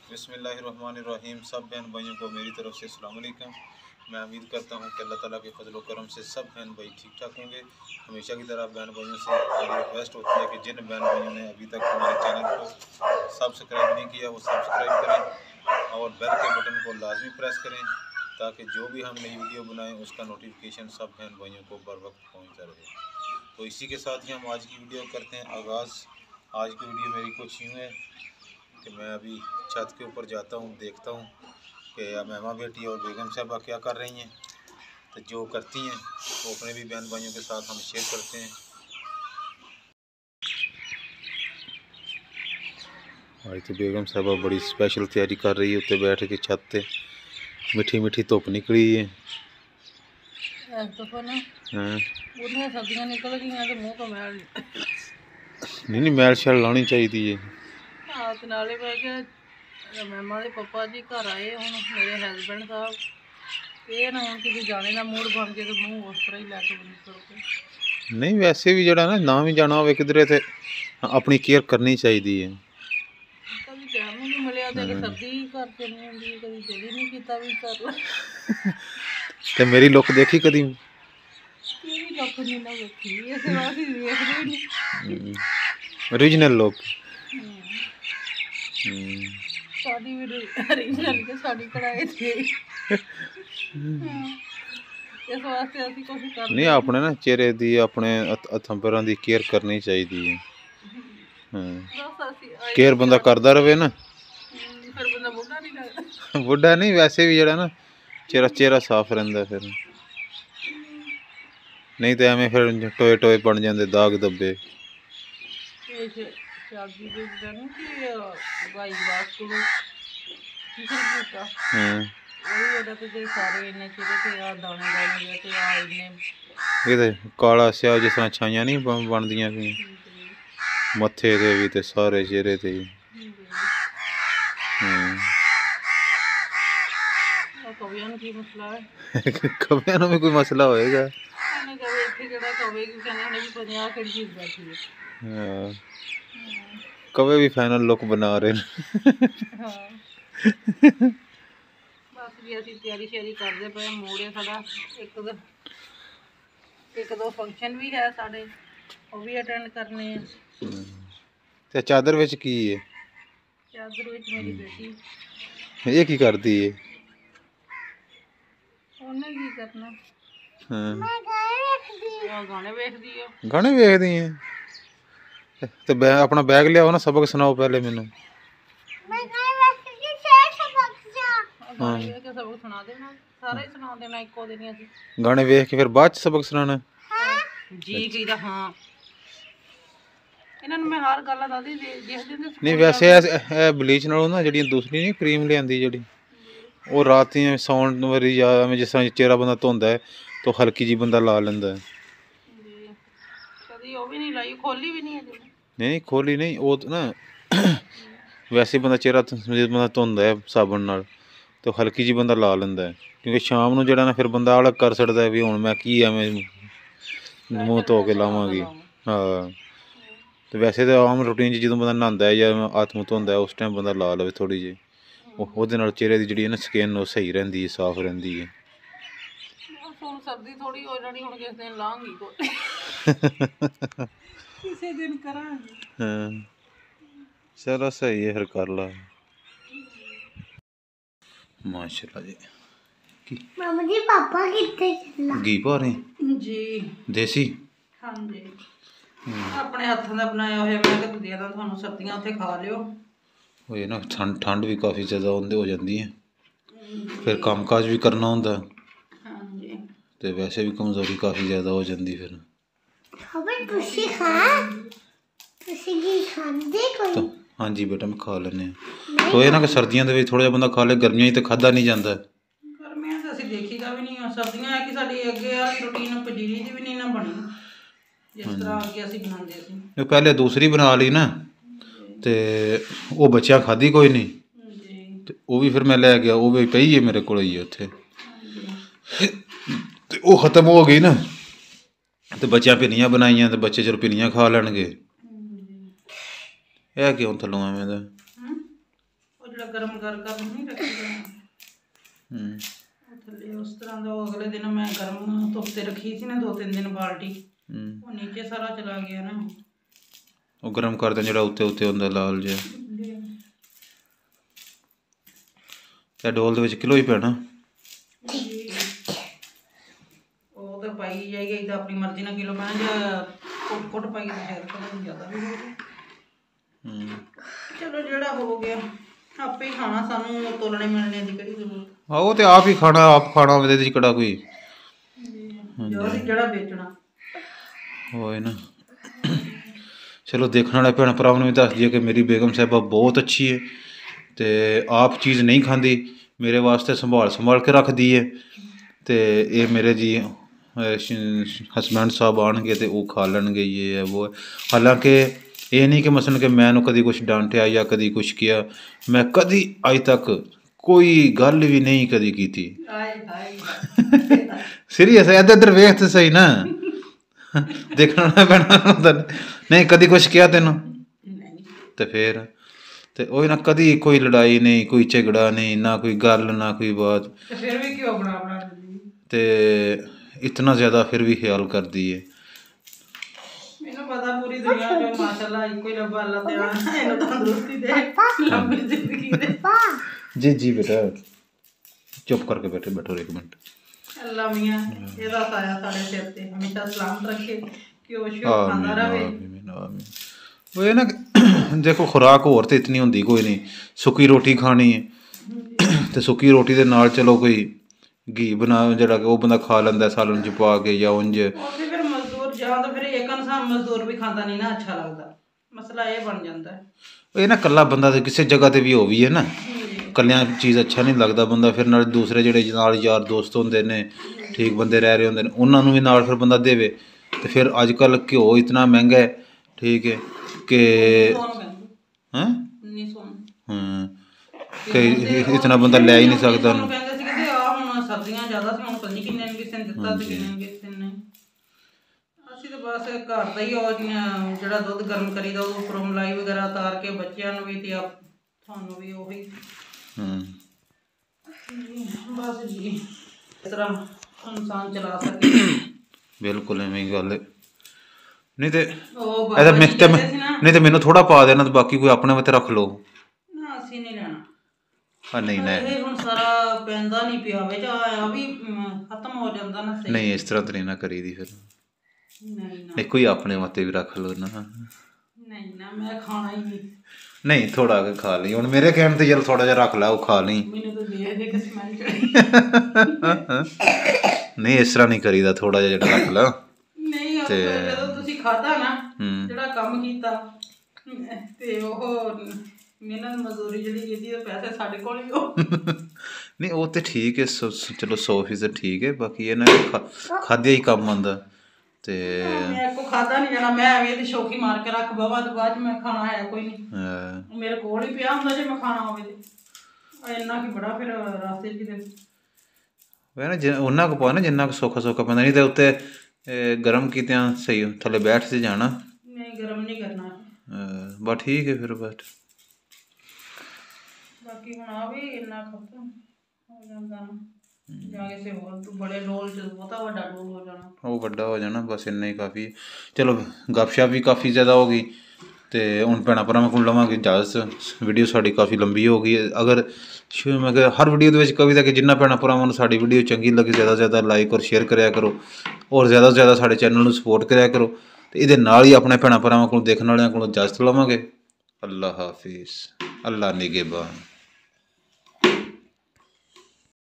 बिस्मिल्लाहिर्रहमानिर्रहीम। सब बहन भाइयों को मेरी तरफ से अस्सलाम वालेकुम। मैं उम्मीद करता हूँ कि अल्लाह ताला के फजल करम से सब बहन भाई ठीक ठाक होंगे। हमेशा की तरह बहन भाइयों से मेरी रिक्वेस्ट होती है कि जिन बहन भाइयों ने अभी तक हमारे चैनल को सब्सक्राइब नहीं किया वो सब्सक्राइब करें और बेल के बटन को लाजमी प्रेस करें ताकि जो भी हम नई वीडियो बनाएं उसका नोटिफिकेशन सब बहन भाइयों को बर वक्त पहुँचता रहे। तो इसी के साथ ही हम आज की वीडियो करते हैं आगाज़। आज की वीडियो मेरी कुछ यूँ है कि मैं अभी छत के ऊपर जाता हूँ, देखता हूँ कि मेमा बेटी और बेगम साहबा क्या कर रही हैं। तो जो करती हैं वो अपने भी बहन भाइयों के साथ हम शेयर करते हैं। आज तो बेगम साहबा बड़ी स्पेशल तैयारी कर रही है, उत्ते बैठ के छत पे मीठी मीठी धुप निकली है। नहीं मैल शैल लानी चाहिए। नाले मैं क्या मैमा के पप्पा जी घर आए हूँ मेरे हसबैंड साहब ये ना हूँ कि जाने का मूड बन गया तो मूँह उस तरह ही लैके निकल नहीं वैसे भी जरा ना भी जाना हो किधरे थे अपनी केयर करनी चाहिए है। कभी टाइम ही नहीं मिले तो सर्दी ही घर चलनी होंगी, कभी दिल ही नहीं किया भी कर ला। तो मेरी लुक देखी कदी? तेरी लुक नहीं ना देखी, इस वास्ते देखदे नहीं ओरिजिनल लुक। साडी भी ओरिजिनल के साडी कढ़ाई थी इस वास्ते असि कोशिश कर नहीं अपने ना चेहरे दी अपने हथों पैरों दी केयर करनी चाहिए है। केयर बंदा करता रहे ना फिर बंदा बुढ़ा नहीं लगता। बुढ़ा नहीं वैसे भी जरा ना चेहरा साफ रहिंदा फिर, नहीं तो एवें फिर टोए टोए बन जाते दाग धब्बे। काला स्या जिस तरह छाइयां नहीं बनदियां पई मत्थे ते भी ते सारे चेहरे ते कवियां में कोई मसला होएगा? कवे भी फाइनल लुक बना रहे बस भी असी तैयारी श्यारी करते पे मूड है साडा एक दो फंक्शन भी है साडे वो भी अटेंड करने हैं। ते चादर विच की है? चादर विच मेरी बेटी ये की करदी है? ओने की करना गाने वेखदी है। गाने वेखदी है ते अपना बैग लियाओ ना सबक सुनाओ पहले मैनू। गाने वेख के फिर बाद च सबक सुनाना जी कीदा हाँ इन्हां नूं मैं हर गल दसदी जिस दिन नहीं वैसे बलीच नालों ना जिहड़ी दूसरी नहीं क्रीम लियांदी जिहड़ी वो रात सौन वारी या जिस तरह चेहरा बंदा धोंदा है तो हल्की जी बंदा ला लेंदा है। कदी वो भी नहीं लाई, खोली भी नहीं है नहीं खोली नहीं वो ना वैसे बंदा चेहरा बंदा धोंदा है साबन नाल तो हल्की जी बंदा ला लेंदा है क्योंकि शाम नूं जेहड़ा ना फिर बंदा अलग कर छड़दा है भी हुण मैं की एवें मूँह धो के लावांगी। हाँ तो वैसे तो आम रूटीन च जो बंदा नहांदा है या हत्थ मूँह धोंदा है उस टाइम बंदा ला लवे थोड़ी जी ਉਹਦੇ ਨਾਲ ਚਿਹਰੇ ਦੀ ਜਿਹੜੀ ਹੈ ਨਾ ਸਕਿਨ ਉਹ ਸਹੀ ਰਹਿੰਦੀ ਹੈ, ਸਾਫ਼ ਰਹਿੰਦੀ ਹੈ। ਹੁਣ ਸਰਦੀ ਥੋੜੀ ਹੋ ਜਾਣੀ, ਹੁਣ ਕਿਸ ਦਿਨ ਲਾਂਗੀ ਕਿਸੇ ਦਿਨ ਕਰਾਂਗੇ। ਹਾਂ ਚਲੋ ਸਹੀ ਹੈ ਫਿਰ ਕਰ ਲਾ ਮਾਸ਼ਾਅੱਲਾ ਜੀ। ਮਾਮਾ ਜੀ ਪਾਪਾ ਕਿੱਥੇ ਚੱਲਾ? ਘੀ ਪਾ ਰਹੇ ਜੀ ਦੇਸੀ? ਹਾਂਜੀ ਆਪਣੇ ਹੱਥਾਂ ਦਾ ਬਣਾਇਆ ਹੋਇਆ ਮੈਂ ਕਿਹਾ ਦੇ ਦਾਂ ਤੁਹਾਨੂੰ, ਸਰਦੀਆਂ ਉੱਥੇ ਖਾ ਲਿਓ। ਉਹ ਇਹ ਨਾ ਠੰਡ ਵੀ ਕਾਫੀ ਜ਼ਿਆਦਾ ਹੁੰਦੇ ਹੋ ਜਾਂਦੀ ਹੈ ਫਿਰ ਕੰਮ ਕਾਜ ਵੀ ਕਰਨਾ ਹੁੰਦਾ ਹਾਂਜੀ ਤੇ ਵੈਸੇ ਵੀ ਕਮਜ਼ੋਰੀ ਕਾਫੀ ਜ਼ਿਆਦਾ ਹੋ ਜਾਂਦੀ ਫਿਰ। ਤੁਸੀਂ ਕੀ ਖਾਂਦੇ ਕੋਈ? ਹਾਂਜੀ ਬੇਟਾ ਮੈਂ ਖਾ ਲੈਂਦੇ ਹਾਂ तो ये ना कि सर्दियों के थोड़ा जिहा बंदा खा ले, गर्मियों तो खादा नहीं जाता। गर्मियों तो असीं देखीदा भी नहीं, सर्दियां है कि साडी अगे वाली रूटीन पजीरी दी भी नहीं ना बनी जिस तरह अगे असीं बनांदे सी। पहले दूसरी बना ली ना तो वो बच्चा खाधी कोई नहीं तो वो भी फिर मैं लै गया, वो भी पई है मेरे को उत्थे तो वो खत्म हो गई ना तो बच्चा पिनियां बनाइया तो बच्चे चलो पिनियां खा लैणगे। यह क्यों थल्लों एवें दा ਜਿਹੜਾ ਗਰਮ ਕਰ ਨਹੀਂ ਰੱਖੀਦਾ ਉਹ ਥੱਲੇ ਉਸ ਤਰ੍ਹਾਂ ਦਾ। ਉਹ ਅਗਲੇ ਦਿਨ ਮੈਂ ਗਰਮ ਧੁੱਪ ਤੇ ਰੱਖੀ ਸੀ ਨਾ 2-3 ਦਿਨ ਬਾਲਟੀ, ਉਹ ਨੀਚੇ ਸਾਰਾ ਚਲਾ ਗਿਆ ਨਾ। ਉਹ ਗਰਮ ਕਰਦੇ ਜਿਹੜਾ ਉੱਤੇ ਹੁੰਦਾ ਲਾਲ ਜਿਹਾ। ਤੇ ਡੋਲ ਦੇ ਵਿੱਚ ਕਿਲੋ ਹੀ ਪੈਣਾ। ਉਹ ਤਾਂ ਪਾਈ ਜਾਏਗੀ, ਇਹਦਾ ਆਪਣੀ ਮਰਜ਼ੀ ਨਾਲ ਕਿਲੋ ਪੈਣਾ, ਜਾਂ ਕੁੱਟ ਪਾਈ ਤਾਂ ਸ਼ਾਇਦ ਕਦੇ ਜ਼ਿਆਦਾ ਵੀ ਹੋ ਜਾਏ। ਚਲੋ ਜਿਹੜਾ ਹੋ ਗਿਆ ਆਪੇ ਹੀ ਖਾਣਾ, ਸਾਨੂੰ ਤੋਲਣੇ ਮਿਲਣੇ ਦੀ ਕਿਹੜੀ ਜ਼ਰੂਰਤ। ਹਾਂ ਉਹ ਤੇ ਆਪ ਹੀ ਖਾਣਾ, ਆਪ ਖਾਣਾ ਹੋਵੇ ਇਹਦੇ 'ਚ ਕਿਹੜਾ ਕੋਈ ਜਿਹੜਾ ਵੇਚਣਾ ਹੋਏ ਨਾ। ਚਲੋ ਦੇਖਣ ਵਾਲੇ ਭੈਣ ਭਰਾਵਾਂ ਨੂੰ ਵੀ ਦੱਸ ਦਈਏ ਕਿ ਮੇਰੀ ਬੇਗਮ ਸਾਹਿਬਾ ਬਹੁਤ ਅੱਛੀ ਹੈ ਅਤੇ ਆਪ ਚੀਜ਼ ਨਹੀਂ ਖਾਂਦੀ, ਮੇਰੇ ਵਾਸਤੇ ਸੰਭਾਲ ਕੇ ਰੱਖਦੀ ਹੈ। ਅਤੇ ਇਹ ਮੇਰੇ ਜੀ ਹਸਬੈਂਡ ਸਾਹਿਬ ਆਉਣਗੇ ਅਤੇ ਉਹ ਖਾ ਲੈਣਗੇ ਇਹ ਹੈ ਉਹ। ਹਾਲਾਂਕਿ ਇਹ ਨਹੀਂ ਕਿ ਮਸਲਨ ਕਿ ਮੈਂ ਇਹਨੂੰ ਕਦੀ ਕੁਛ ਡਾਂਟਿਆ ਜਾਂ ਕਦੀ ਕੁਛ ਕਿਹਾ, ਮੈਂ ਕਦੀ ਅੱਜ ਤੱਕ ਕੋਈ ਗੱਲ ਵੀ ਨਹੀਂ ਕਦੀ ਕੀਤੀ। ਸੀਰੀਅਸ ਹੈ, ਇੱਧਰ ਵੇਖ ਤੇ ਸਹੀ ਨਾ, ਦੇਖਣਾ ਪੈਣਾ। ਨਹੀਂ ਕਦੀ ਕੁਛ ਕਿਹਾ ਤੈਨੂੰ ਤੇ ਫਿਰ ਤੇ ਉਹ ਨਾ ਕਦੀ ਕੋਈ ਲੜਾਈ ਨਹੀਂ, ਕੋਈ ਝਗੜਾ ਨਹੀਂ, ਨਾ ਕੋਈ ਗੱਲ ਨਾ ਕੋਈ ਬਾਤ। ਫਿਰ ਵੀ ਕਿਉਂ ਬਣਾ ਤੇ ਇਤਨਾ ਜ਼ਿਆਦਾ ਫਿਰ ਵੀ ਖਿਆਲ ਕਰਦੀ ਹੈ। ਮੈਨੂੰ ਪਤਾ ਪੂਰੀ ਦੁਨੀਆ ਜੋ ਮਾਸ਼ਾਅੱਲਾ ਇੱਕੋ ਹੀ ਰੱਬ ਅੱਲਾ ਤੇ ਆਣਾ ਇਹਨੂੰ ਤੰਦਰੁਸਤੀ ਦੇ, ਲੰਬੀ ਜ਼ਿੰਦਗੀ ਦੇ। ਜੀ ਬੇਟਾ ਚੁੱਪ ਕਰਕੇ ਬੈਠੋ ਇੱਕ ਮਿੰਟ। ਅੱਲਾ ਮੀਆਂ ਇਹਦਾ ਸਾਇਆ ਸਾਡੇ ਸਿਰ ਤੇ ਹਮੇਸ਼ਾ ਸਲਾਮਤ ਰੱਖੇ, ਕਿ ਉਹ ਸ਼ੁਕਰ ਖਾਂਦਾ ਰਹੇ। ਉਹ ਇਹ ਨਾ ਦੇਖੋ ਖੁਰਾਕ ਹੋਰ ਤੇ ਇਤਨੀ ਹੁੰਦੀ ਕੋਈ ਨਹੀਂ, ਸੁੱਕੀ ਰੋਟੀ ਖਾਣੀ ਹੈ ਤੇ ਸੁੱਕੀ ਰੋਟੀ ਦੇ ਨਾਲ ਚਲੋ ਕੋਈ ਘੀ ਬਣਾ ਜਿਹੜਾ ਕਿ ਉਹ ਬੰਦਾ ਖਾ ਲੈਂਦਾ ਸਾਲਨ 'ਚ ਪਾ ਕੇ ਜਾਂ ਉਂਝ। ਫਿਰ ਮਜ਼ਦੂਰ ਜਾਂ ਤਾਂ ਫਿਰ ਇੱਕ ਇਨਸਾਨ ਮਜ਼ਦੂਰ ਵੀ ਖਾਂਦਾ ਨਹੀਂ ਨਾ ਅੱਛਾ ਲੱਗਦਾ, ਮਸਲਾ ਇਹ ਬਣ ਜਾਂਦਾ। ਇਹ ਨਾ ਇਕੱਲਾ ਬੰਦਾ ਤੇ ਕਿਸੇ ਜਗ੍ਹਾ ਤੇ ਵੀ ਹੋ ਵੀ ਹੈ ਨਾ, ਇਕੱਲਿਆਂ ਚੀਜ਼ ਅੱਛਾ ਨਹੀਂ ਲੱਗਦਾ ਬੰਦਾ, ਫਿਰ ਨਾਲ ਦੂਸਰੇ ਜਿਹੜੇ ਨਾਲ ਯਾਰ ਦੋਸਤ ਹੁੰਦੇ ਨੇ, ਠੀਕ ਬੰਦੇ ਰਹਿ ਰਹੇ ਹੁੰਦੇ ਨੇ, ਉਹਨਾਂ ਨੂੰ ਵੀ ਨਾਲ ਫਿਰ ਬੰਦਾ ਦੇਵੇ। ਤੇ ਫਿਰ ਅੱਜ ਕੱਲ੍ਹ ਘਿਓ ਇਤਨਾ ਮਹਿੰਗਾ ਹੈ, ਠੀਕ ਹੈ ਕਿ ਹਾਂ ਕਿ ਇਤਨਾ ਬੰਦਾ ਲੈ ਹੀ ਨਹੀਂ ਸਕਦਾ ਉਹਨੂੰ। ਕਹਿੰਦੇ ਸੀ ਕਿ ਆਹ ਹੁਣ ਸਬਜ਼ੀਆਂ ਜ਼ਿਆਦਾ ਸੀ, ਹੁਣ ਪਤਾ ਨਹੀਂ ਕਿੰਨੇ ਨੂੰ ਕਿਸੇ ਨੇ ਦਿੱਤਾ ਤੇ ਕਿੰਨੇ ਨੂੰ ਕਿਸੇ ਨੇ। ਅਸੀਂ ਤਾਂ ਬਸ ਘਰ ਦਾ ਹੀ ਉਹ ਜਿਹੜਾ ਦੁੱਧ ਗਰਮ ਕਰੀਦਾ ਉਹ ਉੱਪਰੋਂ ਮਲਾਈ ਵਗੈਰਾ ਉਤਾਰ ਕੇ ਬੱਚਿਆਂ ਨੂੰ ਵੀ ਤੇ ਤੁਹਾਨੂੰ ਵੀ ਉਹੀ ਬਸ ਜੀ ਇਸ ਤਰ੍ਹਾਂ ਇਨਸਾਨ ਚਲਾ ਸਕੇ। ਬਿਲਕੁਲ ਐਵੇਂ ਹੀ ਗੱਲ ਹੈ। ਨਹੀਂ ਤੇ ਉਹ ਇਹਦਾ ਨਹੀਂ ਤੇ ਮੈਨੂੰ ਥੋੜਾ ਪਾ ਦੇਣਾ ਤੇ ਬਾਕੀ ਕੋਈ ਆਪਣੇ ਵਾਸਤੇ ਰੱਖ ਲਓ। ਨਾ ਅਸੀਂ ਨਹੀਂ ਲੈਣਾ। ਨਹੀਂ ਇਹ ਹੁਣ ਸਾਰਾ ਪੈਂਦਾ ਨਹੀਂ ਪਿਆ ਵਿੱਚ, ਆ ਵੀ ਖਤਮ ਹੋ ਜਾਂਦਾ ਨਾ। ਨਹੀਂ ਇਸ ਤਰ੍ਹਾਂ ਤਾਂ ਨਹੀਂ ਨਾ ਕਰੀਦੀ ਫਿਰ। ਨਹੀਂ ਕੋਈ ਆਪਣੇ ਵਾਸਤੇ ਵੀ ਰੱਖ ਲਓ ਨਾ। ਨਹੀਂ ਨਾ ਮੈਂ ਖਾਣਾ ਹੀ ਨਹੀਂ। ਨਹੀਂ ਥੋੜਾ ਕੇ ਖਾ ਲਈ, ਹੁਣ ਮੇਰੇ ਕਹਿਣ ਤੇ ਚਲ ਥੋੜਾ ਜਿਹਾ ਰੱਖ ਲੈ, ਉਹ ਖਾ ਲਈ। ਮੈਨੂੰ ਤਾਂ ਦੇਖ ਕੇ ਸਮੈਲ ਚੜੀ। ਨਹੀਂ ਇਸ ਤਰ੍ਹਾਂ ਨਹੀਂ ਕਰੀਦਾ, ਥੋੜਾ ਜਿਹਾ ਜਿਹੜਾ ਰੱਖ ਲਾ। ਨਹੀਂ ਜਦੋਂ ਤੁਸੀਂ ਖਾਧਾ ਨਾ ਜਿਹੜਾ ਕੰਮ ਕੀਤਾ ਤੇ ਉਹ ਮਿਹਨਤ ਮਜ਼ਦੂਰੀ ਜਿਹੜੀ ਕੀਤੀ ਉਹ ਪੈਸੇ ਸਾਡੇ ਕੋਲ ਹੀ ਹੋ। ਨਹੀਂ ਉਹ ਤੇ ਠੀਕ ਹੈ, ਚਲੋ 100% ਠੀਕ ਹੈ, ਬਾਕੀ ਇਹ ਨਾ ਖਾਧਿਆ ਹੀ ਕੰਮ ਆਉਂਦਾ। ਤੇ ਮੈਂ ਕੋ ਖਾਧਾ ਨਹੀਂ ਜਾਣਾ, ਮੈਂ ਐਵੇਂ ਦੀ ਸ਼ੌਕੀ ਮਾਰ ਕੇ ਰੱਖ ਬਵਾ ਤੋਂ ਬਾਅਦ ਮੈਂ ਖਾਣਾ ਹੈ ਕੋਈ ਨਹੀਂ, ਮੇਰੇ ਕੋਲ ਹੀ ਪਿਆ ਹੁੰਦਾ ਜੇ ਮੈਂ ਖਾਣਾ ਹੋਵੇ ਤੇ ਇੰਨਾ ਕੀ ਬੜਾ ਫਿਰ ਰਾਸਤੇ 'ਚ ਕਿਤੇ ਵੈ ਨਾ ਉਹਨਾਂ ਕੁ ਪਾ ਨਾ ਜਿੰਨਾ ਕੁ ਸੌਖਾ ਪੈਂਦਾ। ਨਹੀਂ ਤੇ ਉੱਤੇ ਗਰਮ ਕੀਤਿਆਂ ਸਹੀ ਥੱਲੇ ਬੈਠ ਤੇ ਜਾਣਾ। ਨਹੀਂ ਗਰਮ ਨਹੀਂ ਕਰਨਾ ਬਸ ਠੀਕ ਹੈ ਫਿਰ ਬਸ। ਬਾਕੀ ਹੁਣ ਆ ਵੀ ਇੰਨਾ ਖਤਮ ਹੋ ਜਾਂਦਾ ਨਾ, ਜਾਂ ਕਿਸੇ ਹੋਰ ਤੂੰ ਬੜੇ ਡੋਲ 'ਚ ਬਹੁਤਾ ਵੱਡਾ ਡੋਲ ਹੋ ਜਾਣਾ, ਉਹ ਵੱਡਾ ਹੋ ਜਾਣਾ, ਬਸ ਇੰਨਾ ਹੀ ਕਾਫੀ। ਚਲੋ ਗੱਪਸ਼ਪ ਵੀ ਕਾਫੀ ਜ਼ਿਆਦਾ ਹੋ ਗਈ ਅਤੇ ਹੁਣ ਭੈਣਾਂ ਭਰਾਵਾਂ ਕੋਲ ਲਵਾਂਗੇ ਇਜਾਜ਼ਤ। ਵੀਡੀਓ ਸਾਡੀ ਕਾਫੀ ਲੰਬੀ ਹੋ ਗਈ ਹੈ। ਅਗਰ ਮੈਂ ਕਿਹਾ ਹਰ ਵੀਡੀਓ ਦੇ ਵਿੱਚ ਕਵੀ ਕਿ ਜਿੰਨਾ ਭੈਣਾਂ ਭਰਾਵਾਂ ਨੂੰ ਸਾਡੀ ਵੀਡੀਓ ਚੰਗੀ ਲੱਗੇ ਜ਼ਿਆਦਾ ਤੋਂ ਜ਼ਿਆਦਾ ਲਾਈਕ ਔਰ ਸ਼ੇਅਰ ਕਰਿਆ ਕਰੋ, ਔਰ ਜ਼ਿਆਦਾ ਤੋਂ ਜ਼ਿਆਦਾ ਸਾਡੇ ਚੈਨਲ ਨੂੰ ਸਪੋਰਟ ਕਰਿਆ ਕਰੋ। ਅਤੇ ਇਹਦੇ ਨਾਲ ਹੀ ਆਪਣੇ ਭੈਣਾਂ ਭਰਾਵਾਂ ਕੋਲ ਦੇਖਣ ਵਾਲਿਆਂ ਕੋਲੋਂ ਇਜਾਜ਼ਤ ਲਵਾਂਗੇ। ਅੱਲਾ ਹਾਫਿਜ਼, ਅੱਲਾ ਨਿਗਹਿਬਾਨ।